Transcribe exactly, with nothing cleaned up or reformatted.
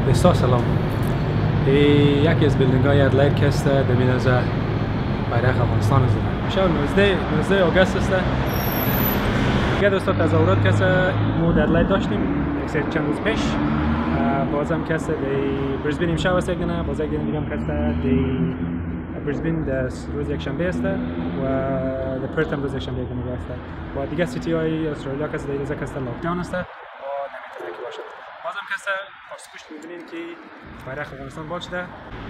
دوستا سلام. یکی از بیلدینگ های ادلاید که است در میانجا بیرق افغانستان است. شب نوزده نوزده آگوست است. یه دوستا تظاهرات که است ما در ادلاید داشتیم یک چند روز پیش. بازم که است در بریزبین امشب است یک نه باز یک دیگه هم که است در بریزبین در روز یکشنبه است و در پرت هم روز یکشنبه یک نه است. و دیگه سیتی های استرالیا که است در اینجا که است لاکداون است و نمیتونه که باشد. بازم که است پاسپورت می‌بینیم که بیرق افغانستان باز شده.